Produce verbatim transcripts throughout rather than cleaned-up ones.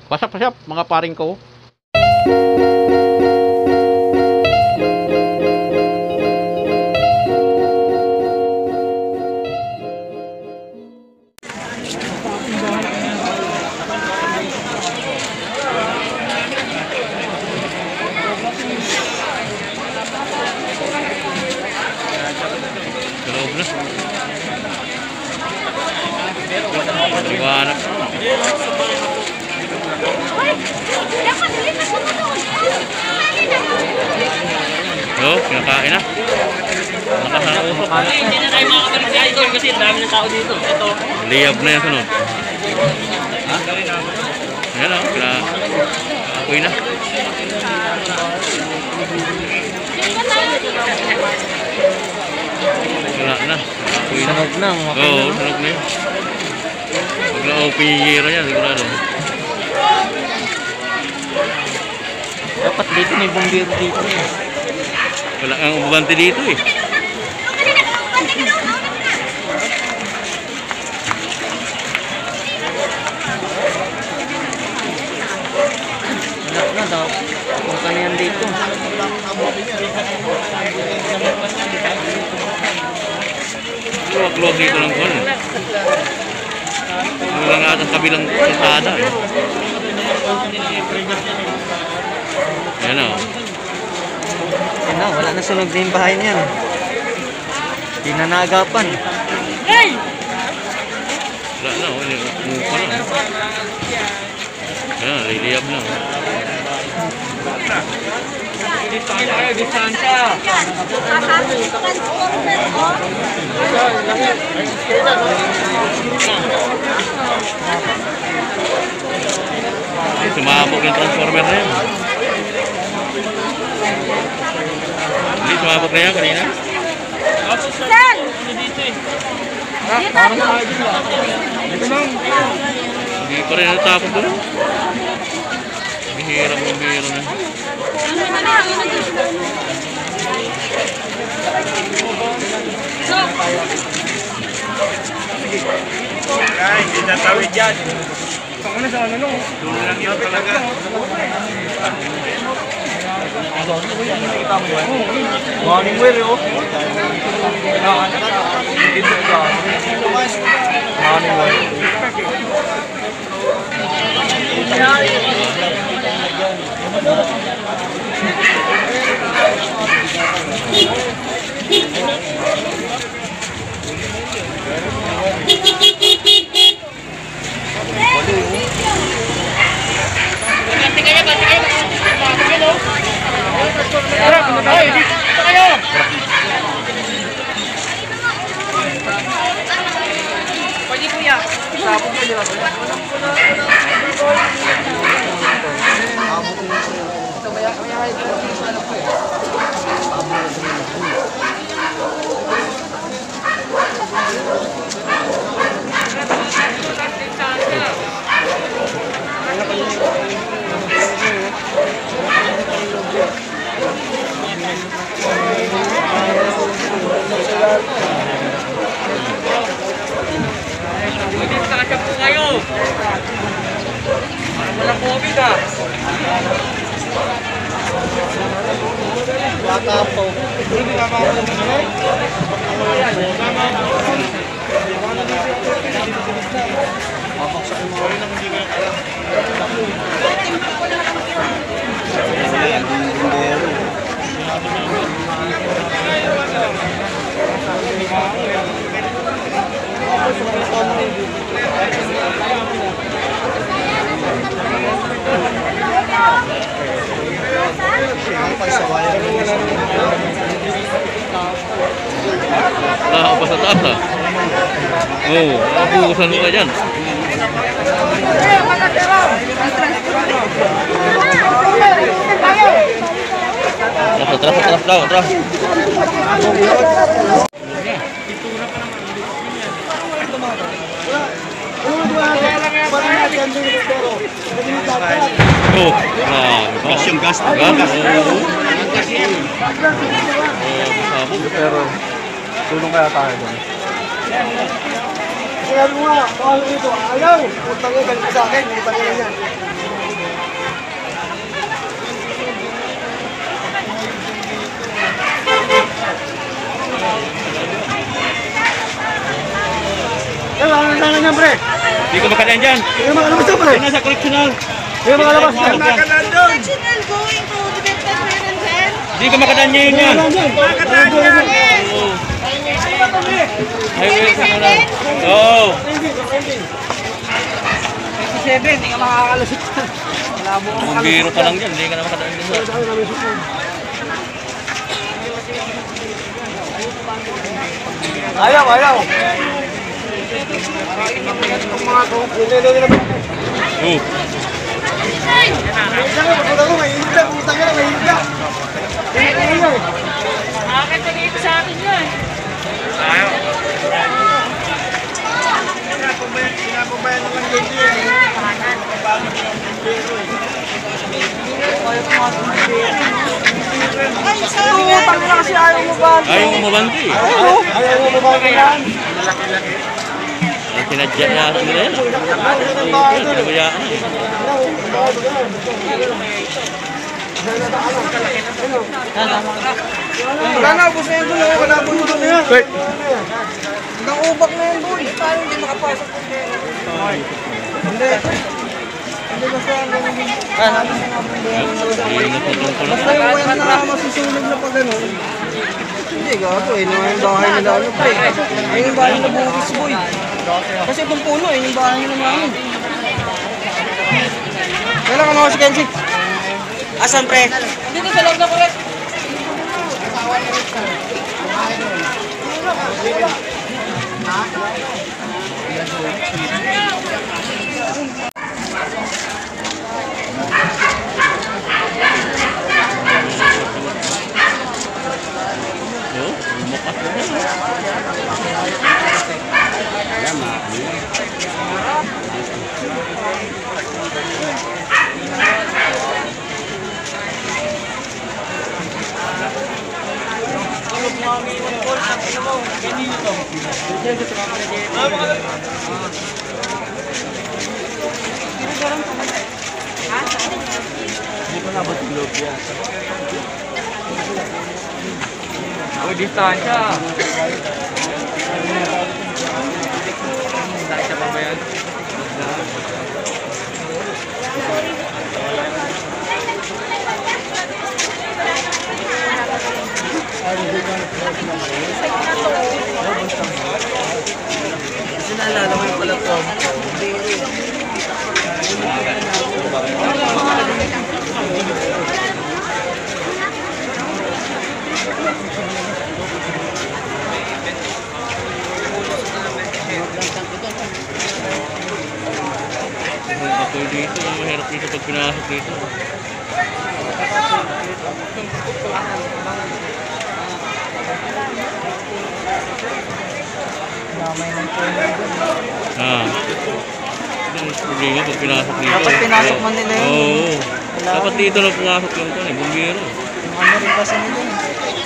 Pasap-pasap mga paring ko. Loob na. Liwanag. Oh, kinakain na. Nakasarap. Hindi na tayo makakabalik sa idol kasi dami ng tao dito. Ito. Liyab na yan sunod. Ha? Yan o, kinakain na. Wala na. Sunog na. Oo, sunog na yun. Huwag na O P Hero yan, sigurado. Dapat dito may bumbiro dito. Wala kang umabante dito eh. Wala na daw. Kung kano yan dito. Luwag-luwag dito ng gol. Wala nga atang kabilang kalsada eh. Yan o. Yan na, wala na sunog din yung bahay niyan. Hindi na naagapan. Wala na, wala umupa na. Yan, liliyab na. Dito tayo, distansya. Ay, sumabog yung transformer na yan. Hindi, sumabog na yan kanina. Saan? Dito tayo. Hindi pa rin natapos doon. Bihira mo, bihira na. Ay, hindi na tawid yan. Saan na sa ano no? Doon lang yun talaga. Morning wear yun. Morning wear. Ganti kayo, ganti kayo. Ganti kayo. Tara, punta tayo. Dito kayo. Pwede kuya. Sabog na nila. Magdistansya po kayo. Walang COVID ah. Baka po. Ah, pa sa taas ah. Oo, nabukusan mo ka dyan. Atras, atras, atras daw, atras. Oh, nah, gas yung gas. Gas. Oo. Pero tulong kaya tayo doon. Kaya mo nga, bawal dito. Ayaw! Utang niya, galit sa akin. Utang niya yan. Hindi ko makadaan dyan. Yung mga labas na pala. Yan na sa correctional. Yung mga labas na. Makakalaan doon. Original going to Director Fernandez. Hindi ko makadaan niya yun yan. Makakalaan dyan. Oo. Highway sa ano. Oo. seven, hindi ka makakalusot. Wala mo. Bumbiro ka lang dyan. Hindi ka na makadaan dyan. Ayaw, ayaw. Oo. Nakakita dito sa akin yun. Pinapabayan na lang doon din. Ay, sa'yo. Tangin na kasi ayaw mo ba? Ayaw mo mabanti. Ayaw mo ba yan? Ay, kinadya niya ako nila yan. Kinabayaan eh. Wala na, ubos na yan doon. Wala po yung doon yan. Hanggang ubak na yan boy. Tayo hindi makapasok. Hindi. Hindi basta hanggang hindi. Basta yung wayan na masusunog na pa gano'n. Hindi gago eh. Naman yung bahay nila ano pa eh. Ayun yung bahay nila bukis boy. Kasi itong puno eh. Yung bahay nila namin. Kailan ka mga si Kenzie? Asan pre? Dito sa loob na kulit. Oo. Lumakas na yan. Uy, distansya. Distansya pa ba yan? Kasi naalala mo yung pala to. Ako dito, ang mahirap dito pag pinasok dito. Ah. Ito ang problema pag pinasok dito. Dapat pinasok man nila yun. Oo. Dapat dito lang pumasok yung ito eh, bumbiro. Yung ano rin kasi nila eh.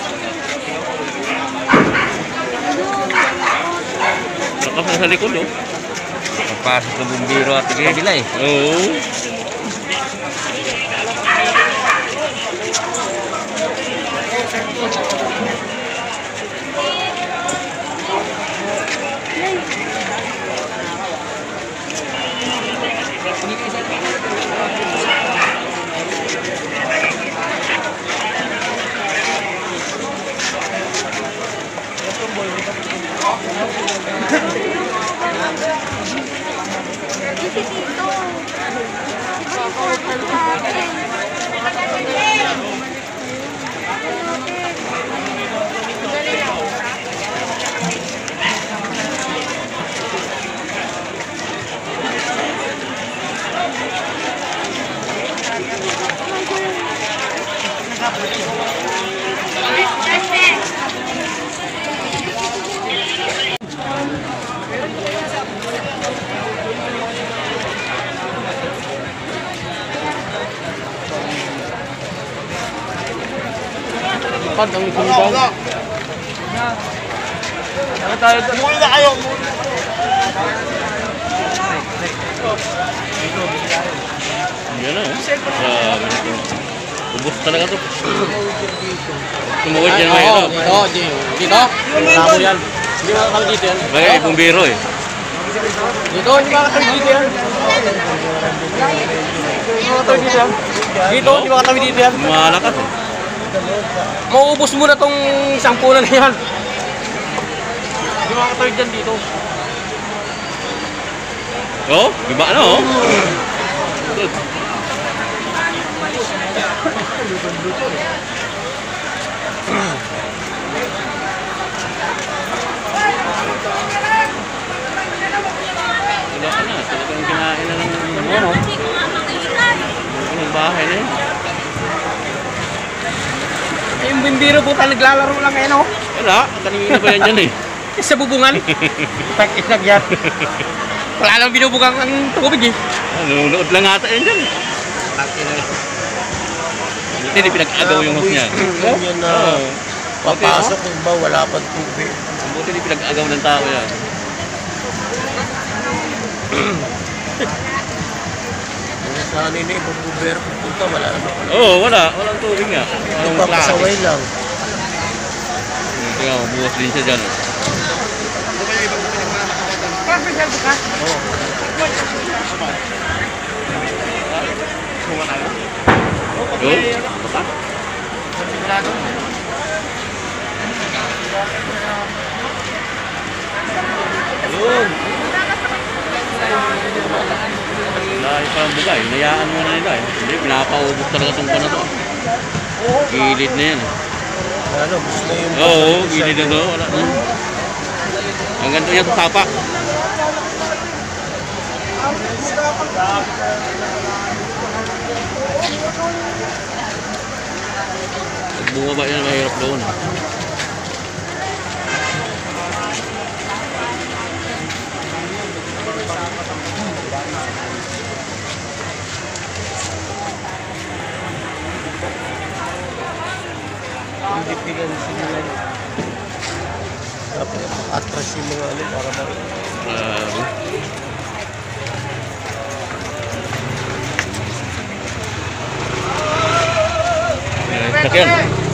Lakas na sa likod oh. Pagpasok ng bumbiro at kabila eh. Oo. Pag ang kumbang. Ano tayo? Muli na kayo. Yan na oh. Grabe na ito. Ubus talaga ito. Tumuhod yan mahirap. Oo, dito. Dito? Tamo yan. Hindi mo kami dito yan. Bagay, bumbiro eh. Dito, hindi makakatabi dito yan. Hindi makakatabi dito yan. Dito, hindi makakatabi dito yan. Malakas eh. Mauubos mo na tong isang punan na yan. Hindi makakatabi dyan dito. Oh, iba na oh. Good. Wala ka na, talagang kinain na ng ano, ng bahay na yun. Eh, yung bimbiro po tayo naglalaro lang ngayon, oh. Wala, kanina ba yan dyan eh. Sa bubungan. Pag-islag yan. Wala lang binubugang ang tubig eh. Nanonood lang ata yan dyan. Hindi pinag-agaw yung host niya. Yan na Oo. papasok kung ba wala pang tubig. Ang buti hindi pinag-agaw ng tao yan. Kung saan nila ibang bubero pupunta, wala naman. Oo, wala. Walang tubig nga. Walang klase. Papasaway lang. Tingnan mo, buwas din siya dyan. Go? Baka? Yun. Dahil parang bugay, nayaan mo na nila eh. Hindi, pinapaubos talaga itong pa na to. Gilid na yan eh. Ano, gusto na yung... Oo, gilid na to. Wala na. Ang ganito niya sa sapa. Pag bumaba yan, mahirap doon. Hindi pigan sila. Dapat atras yung mga ano para ba... Grabe. Eh, sakyan.